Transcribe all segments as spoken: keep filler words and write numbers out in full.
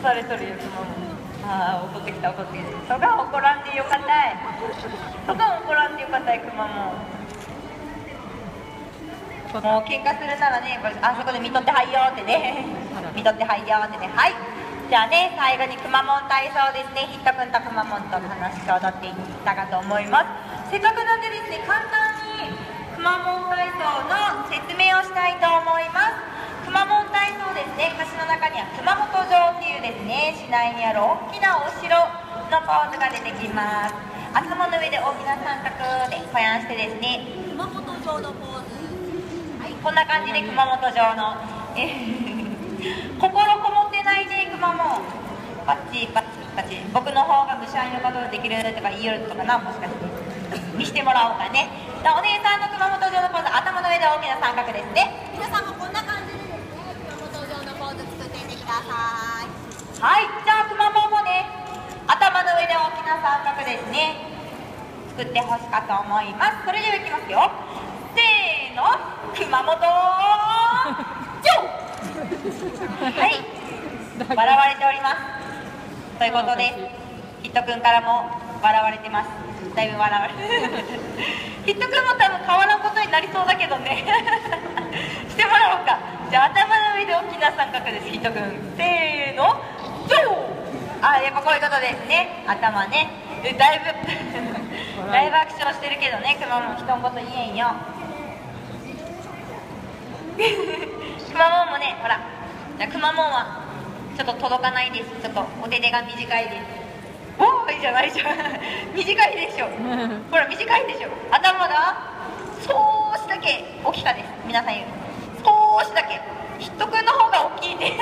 されとるよ、くまモン。ああ、怒ってきた、怒ってきた。そが怒らんでよかったい。そが怒らんでよかったい、くまモン。もう喧嘩するならね、これあそこで見とってはいよってね。見とってはいよってね。はい。じゃあね、最後にくまモン体操ですね。ヒットくんとくまモンと楽しく踊っていったかと思います。せっかくなんでですね、簡単にくまモン体操の説明をしたいと思います。くまモン体操ですね、歌詞の中には熊本城っていうですね、市内にある大きなお城のポーズが出てきます。頭の上で大きな三角でこやんしてですね、 熊本城のポーズ、 はい、こんな感じで熊本城のえ心こもってないね、くまモン。パッチパッチパチ、僕の方が無視合いのことできるとか言いよるとかな、もしかして見してもらおうかね。お姉さんの熊本城のポーズ、頭の上で大きな三角ですね。 皆さんもこんな感じでですね、熊本城のポーズ作っていってください。 はい、じゃあくまモンもね、頭の上で大きな三角ですね、作ってほしかと思います。それではいきますよ。せーの、熊本城はい、笑われております。ということで、ヒットくんからも笑われてます。だいぶ笑われヒットくんも多分変わらんことになりそうだけどねしてもらおうか。じゃあ頭の上で大きな三角です、ヒットくん。せーの、ジョー。あ、やっぱこういうことですね。頭ね、だいぶだいぶアクションしてるけどね、くまモン人のこと言えんよくまモンもね、ほら、じゃあくまモンはちょっと届かないです。ちょっとお手手が短いです。おーいじゃないじゃん短いでしょほら短いでしょ。頭が少しだけ大きかです。皆さん言う少しだけ。ヒットくんの方が大きいね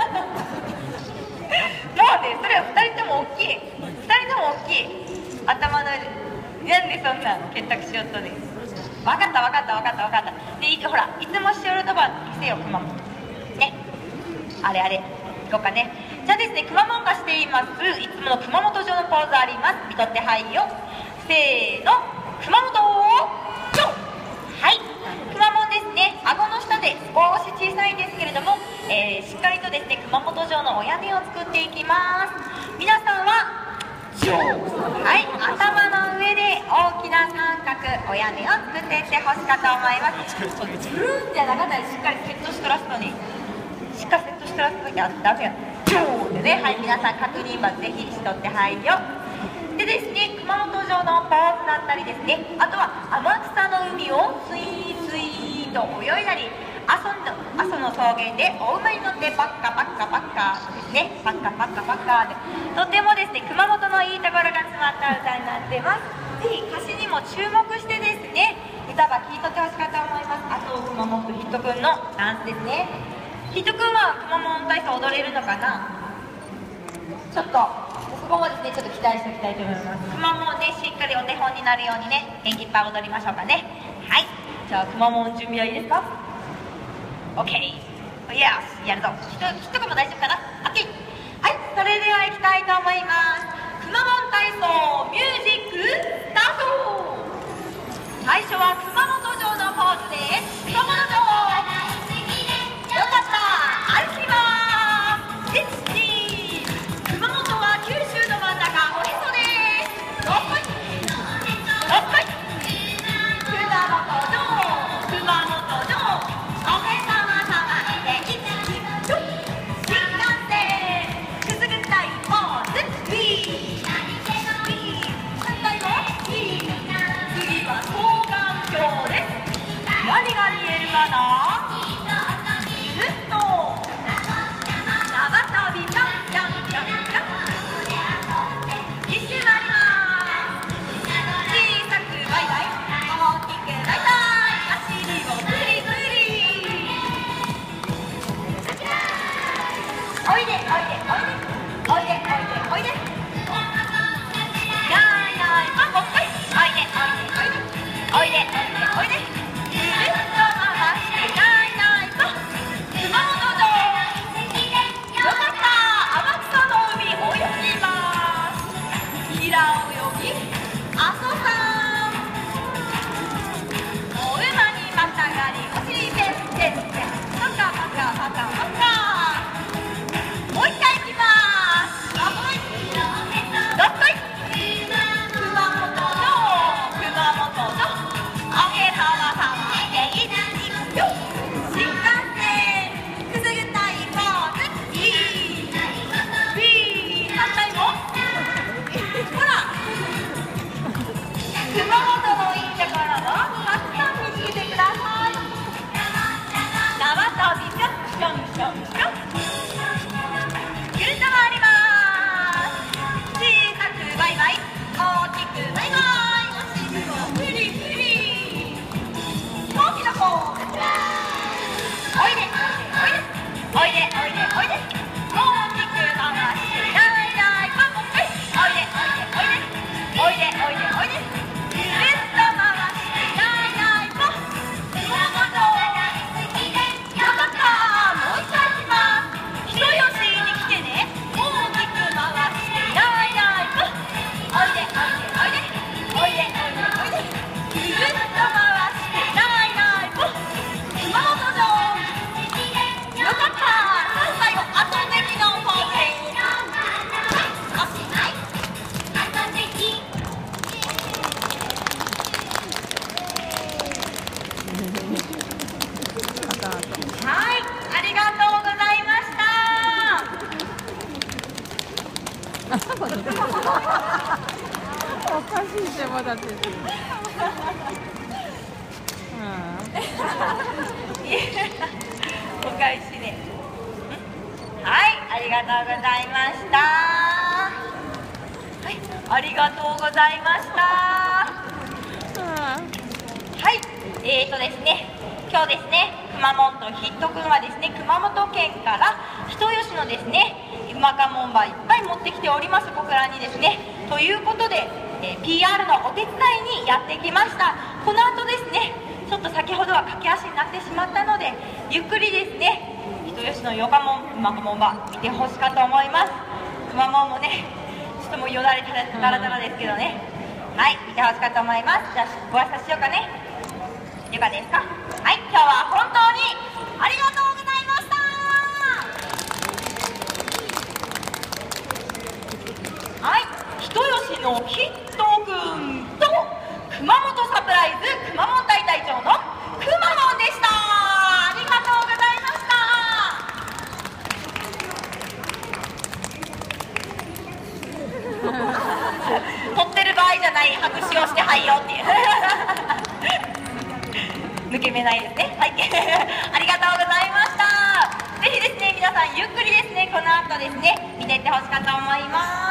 もうね、それはふたりとも大きい、ふたりとも大きい頭の上で、なんでそんな結託しよっとね。分かった分かった分かった分かったで、ほらいつもしおるとばせよ、くまモンね。あれあれ行こうかね。じゃあですね、くまモンがしていますいつもの熊本城のポーズあります。見とってはいよ。せーの、熊本城。はい、くまモンですね、顎の下で少し小さいんですけれども、えー、しっかりとですね熊本城のお屋根を作っていきます。皆さんははい、頭の上で大きな三角お屋根を作っていってほしかと思います。ブルーンじゃなかったりしっかりセットしとらすのに、しっかりセットしとらすときはダメや。ジョーでね、はい、皆さん確認版ぜひしとってはいよ。でですね、熊本城のポーズだったりですね、あとは天草の海をスイースイーと泳いだり、阿蘇の阿蘇の草原でお馬に乗ってパッカパッカパッカですね、パッカパッカパッカで、とてもですね熊本のいいところが詰まった歌になってます。ぜひ歌詞にも注目してですね、歌ば聴いとってほしかと思います。あと熊本ヒットくんのダンスですね。ヒットくんは熊本体操踊れるのかな。ちょっとそこもですねちょっと期待しておきたいと思います。熊本ね、しっかりお手本になるようにね、元気いっぱい踊りましょうかね。はい、じゃあ熊本準備はいいですか。 OK、 イエス、やるぞ。ヒットくんも大丈夫かな。 OK、 はい、それでは行きたいと思います。くまモン体操ミュージックスタート。最初は熊本城のポーズです。熊本城よかった、歩きます。いち、に、熊本は九州の真ん中、おへそです。ろっこいろっこい、熊本城熊本城おへそのそばでいち、に、よっ、新幹線くすぐったいポーズ、ウィーウィー、反対もウィー、次は双眼鏡です。何が見えるかな。ずっと長旅ぴょんぴょんぴょんぴょん、一周回ります。小さくバイバイ、大きくバイバイ、足にもグリグリ。おいでおいでおいでおいでおいでおいで、ないないあ、もう一回、おいでおいでおいでおいでおいでおいで、ぐるっと回してないないと熊本城。よかった、天草の海泳ぎます。平泳ぎ阿蘇山、お馬にまたがりお尻ペンペンペン、パカパカパカパカ、もう一回いきます。 おかしいってまだって。 お返しね。はい、ありがとうございました。はい、ありがとうございました。はい、えーとですね、今日ですね、くまモンとヒットくんはですね、熊本県から人吉のですね、うまかもんばいっぱい持ってきております、僕らにですね。ということで、えー、ピーアール のお手伝いにやってきました。この後ですね、ちょっと先ほどは駆け足になってしまったので、ゆっくりですね、人吉のよかもん、うまかもんば見てほしかと思います。くまモンもね、ちょっともうよだれたらたらですけどね、はい、見てほしかと思います。じゃあご挨拶しようかね。よかですか。はい、今日は本当にありがとうございました。はい、人吉のヒットくんと熊本サプライズ熊本大隊長のくまモンでした。ありがとうございました。撮ってる場合じゃない拍手をしてはいよっていう抜け目ないですね。はいありがとうございました。ぜひですね、皆さんゆっくりですね、この後ですね見ていってほしかと思います。